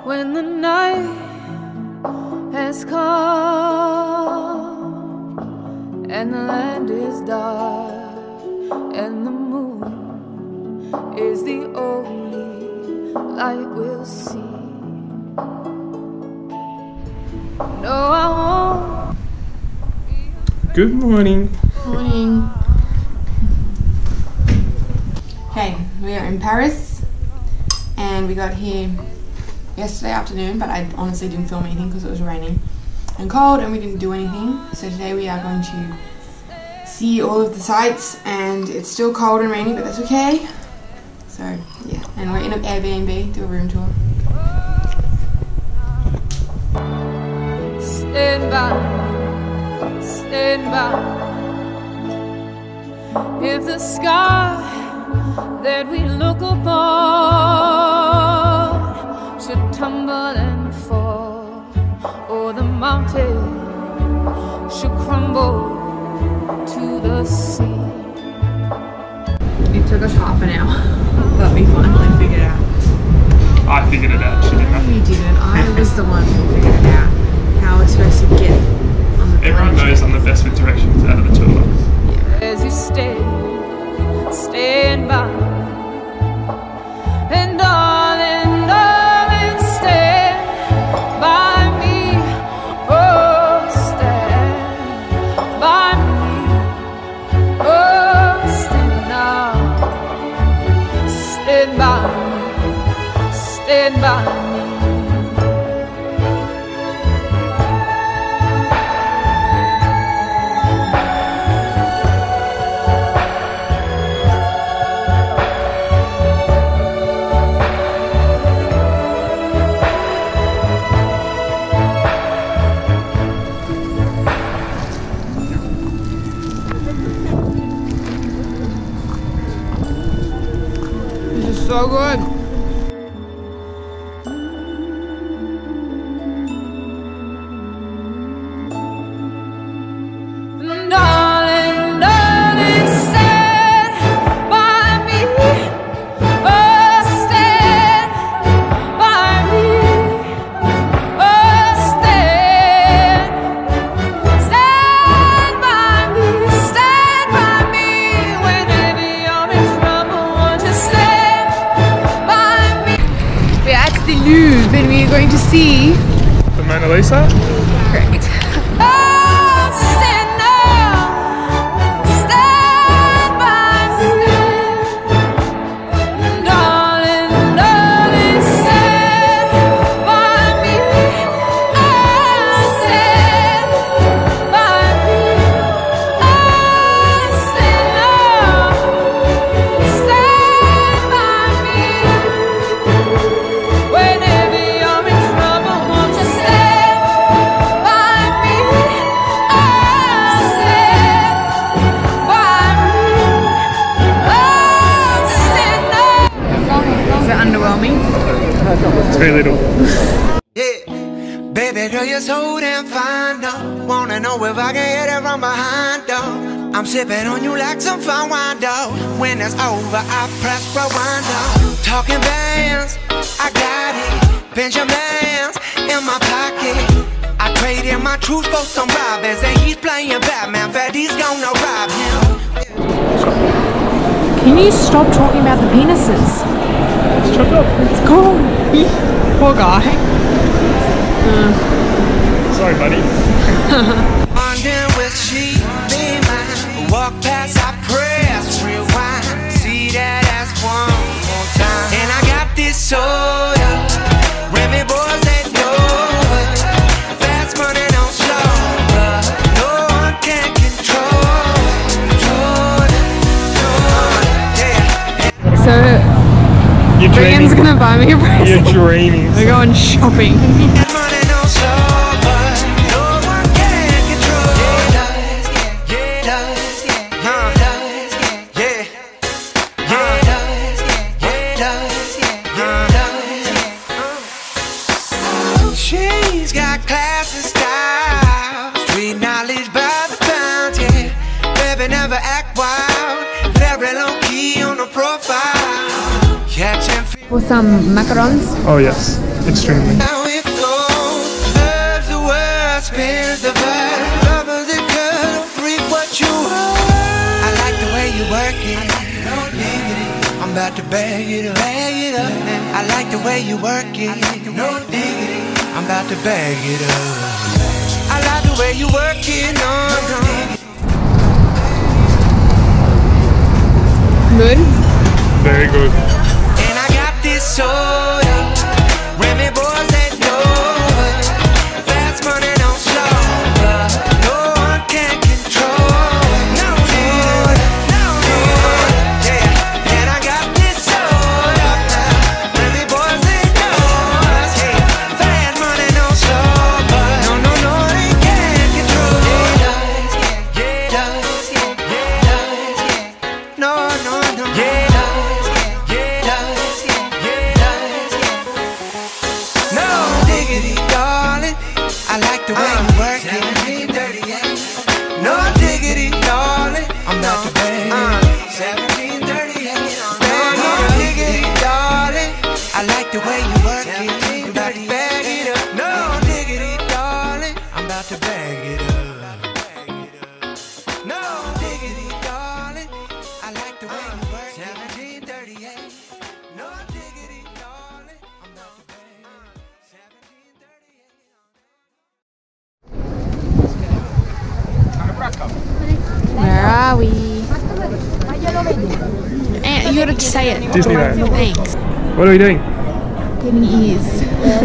when the night has come and the land is dark and the moon is the only light we'll see. No, I won't. Good morning. Morning. Okay, we are in Paris and we got here yesterday afternoon, but I honestly didn't film anything because it was raining and cold and we didn't do anything. So today we are going to see all of the sights, and it's still cold and rainy, but that's okay. So yeah, and we're in an Airbnb, do a room tour. Stand by me, stand by me. If the sky that we look upon should tumble and fall, or the mountain should crumble to the sea. It took us half an hour, but we finally figured it out. I figured it out, she didn't. No, you didn't. I was the one who figured it out. How we're supposed to get on the Everyone knows I'm the best with directions out of the two of us. As you stand by me. And darling, darling, stand by me. Oh, stand by me. Oh, stand now. Stand by me. Stand by me. So good. Darling, darling, stand by me. Oh, stand by me. Oh, stand by me. Stand by me. Whenever you're in trouble, won't you stand by me? We're at the Louvre and we're going to see. The Mona Lisa? Correct. Oh, stand now. Stand by me. Darling, darling, stand by me. Oh, stand by me. Oh, stand now. Stand by me. Whenever you're in trouble, won't you stand by me? Oh, stand by me. Oh, stand now. Is it underwhelming? It's very little. Yeah, baby girl, you're so damn fine, though. Wanna know if I can hit it from behind, though. I'm sipping on you like some fine wine, though. When it's over, I press rewind, though. Talking bands, I got it. Benjamins in my pocket. I traded my truth for some robins, and he's playing Batman. Freddy's gonna rob him. Can you stop talking about the penises? Shut up. It's cool. Poor guy. Sorry, buddy. London with she be mine. Walk past, I press rewind. See that ass one more time. And I got this soda. Remy boys, they know it. Fast money don't slow, but no one can control it. Yeah. So, You're Regan's dreaming. gonna buy me a present. You're dreaming. We're going shopping. Fast money don't slow, but no one can control it. Yeah, does, yeah, does, yeah, does, yeah, does. She's got class and style, street knowledge by the pound, yeah. Baby never act wild, very low key on the profile. Catching For some macarons. Oh, yes. Extremely. How it goes, love's the word, spins the verb, love is a girl, freak what you are. I like the way you work it, no diggity, I'm about to bag it up, I like the way you work it, no diggity, I'm about to bag it up. I like the way you work it, no diggity. Good? Very good. And I got this soda, Remy boys that know it. Fast money don't slow, but no one can control it. No soda, no soda, yeah. And I got this soda, Remy boys that know us, yeah. Fast money don't slow, but no, they can't control it. Yeah, no, yeah. I like the way you work it. 1738. No diggity, darling. I'm about to beg. 1738. No diggity, darling. I like the way you work it. I'm about to bag it up. No diggity, darling. I'm about to bag it up. No diggity, darling. I like the way you work it. 1738. No diggity, darling. I'm about to bag it up. 1738. Where are we? And you gotta say it. Disneyland. Thanks. What are we doing? Getting ears.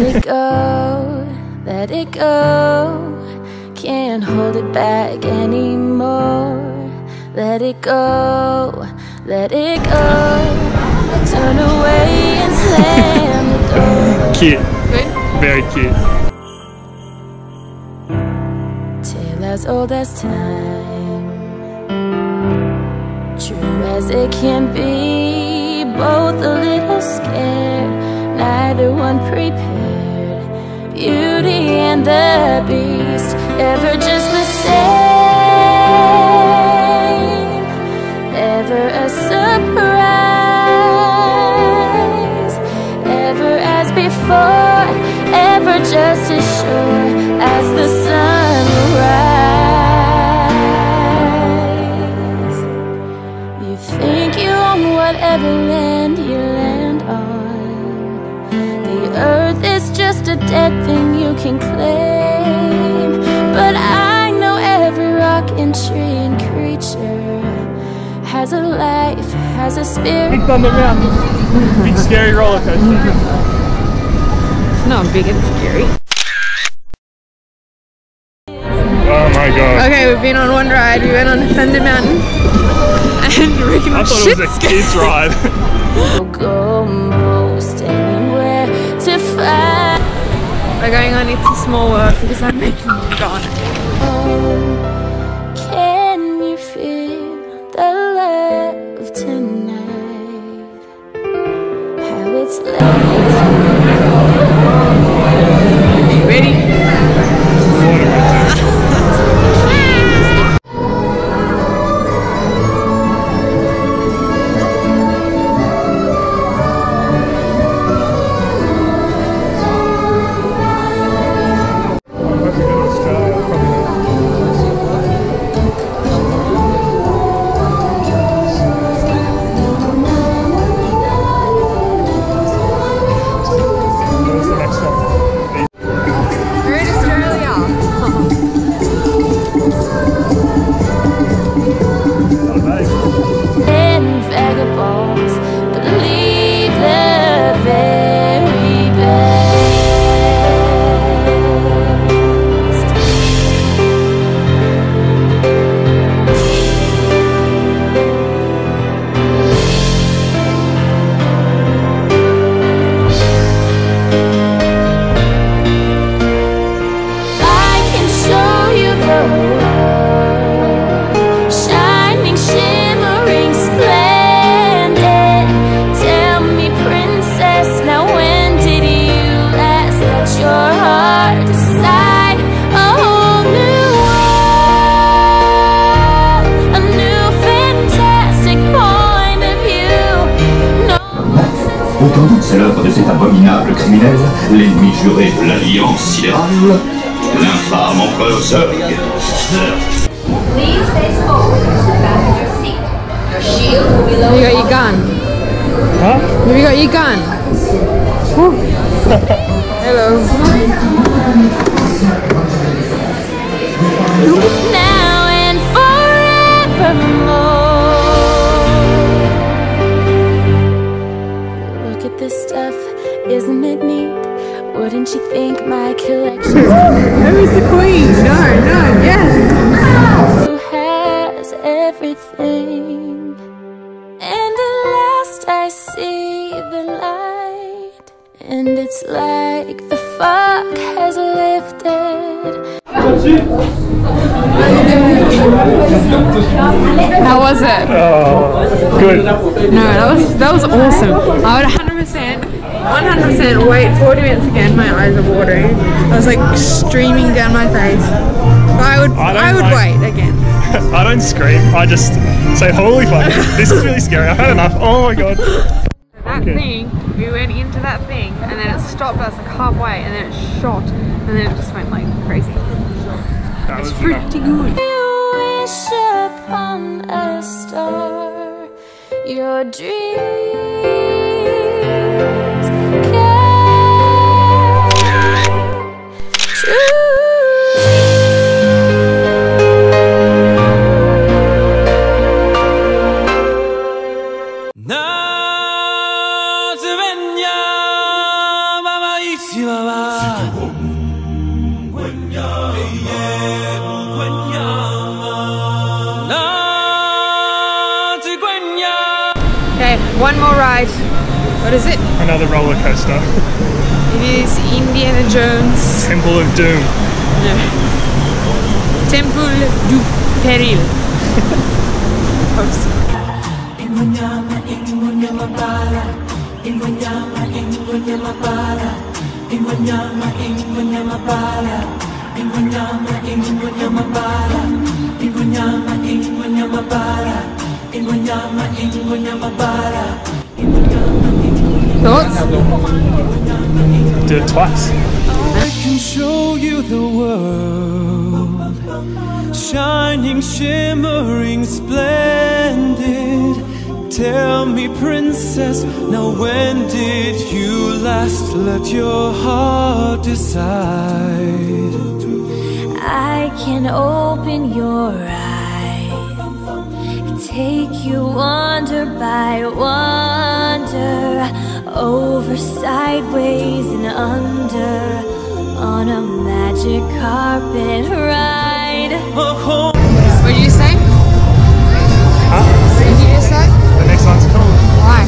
Let it go. Can't hold it back anymore. Let it go, let it go. Turn away and slam the door. Cute. Good? Very cute. Tale as old as time, true as it can be. Both a little scared, neither one prepared. Beauty and the Beast, ever just the same, ever a surprise, ever as before, ever just as sure as the sun will rise. You think you own whatever land you land on. The earth is just a dead thing you can claim, but I know every rock and tree and creature has a life, has a spirit. Big Thunder Mountain. Big scary roller coaster. Not big and scary. Oh my god. Okay, we've been on one ride. We went on Thunder Mountain. And Ricky I thought it was a kid's ride. Go most anywhere to find. We're going on It's a Small World because I'm making you go on it. Can you feel the love tonight? How it's Ready? c'est l'œuvre de cet abominable criminel, l'ennemi juré de l'Alliance sidérale, l'infâme empereur Zurg. Please face forward to the back of your seat. Your shield will be lowered. You got your gun. Huh? Have you got your gun? Hello. Now and forevermore. Look at this stuff, isn't it neat? Wouldn't you think my collection? Who is the queen? No, yes. Who has everything? And at last I see the light, and it's like the fog has lifted. How was it? Oh, good. No, that was awesome. I would 100% wait 40 minutes again. My eyes are watering. I was like streaming down my face. But I would wait again. I don't scream. I just say, holy fuck, this is really scary. I've had enough. Oh my god. That thing, we went into that thing and then it stopped us like halfway and then it shot and then it just went like crazy. That was Pretty good. You wish upon a star, your dreams come true. Okay, one more ride. What is it? another roller coaster. It is Indiana Jones. Temple of Doom. No. Temple du Peril. Oops. Thoughts? Do it twice. I can show you the world, shining, shimmering, splendid. Tell me, princess, now when did you last let your heart decide? I can open your eyes, take you wonder by wonder, over, sideways, and under, on a magic carpet ride. Oh, What did you say? Huh? What did you just say? The next one's cool. Why?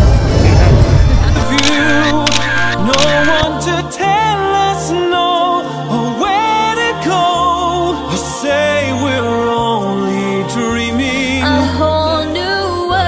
no one to tell us no, or where to go, or say we're only dreaming. A whole new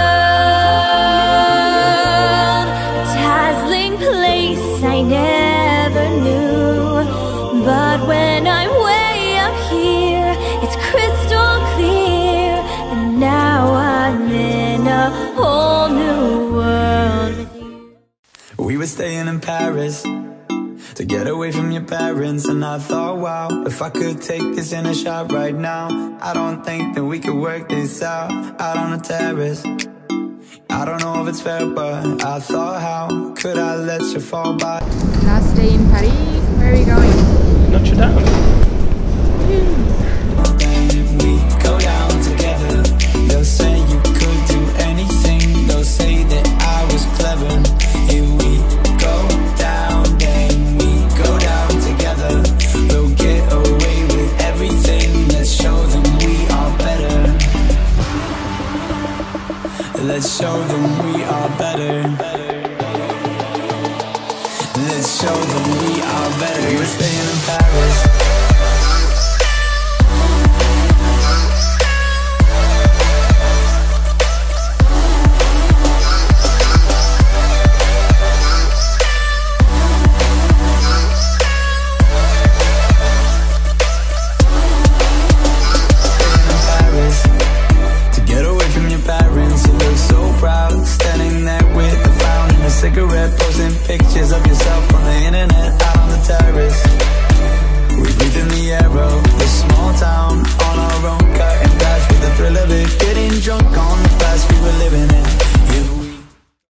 world, dazzling place I never knew. But when I'm way up here, it's crystal clear, and now I'm in a whole new world with you. We were staying in Paris to get away from your parents, and I thought, wow, if I could take this in a shot right now, I don't think that we could work this out on the terrace. I don't know if it's fair, but I thought, how could I let you fall by? Last day in Paris. Where are we going? Notre Dame. We go down together. They'll say you could do anything. They'll say that I was clever. If we go down, then we go down together. We'll get away with everything. Let's show them we are better. Let's show them we are better. Let's show them we are better. We were staying in Paris. pictures of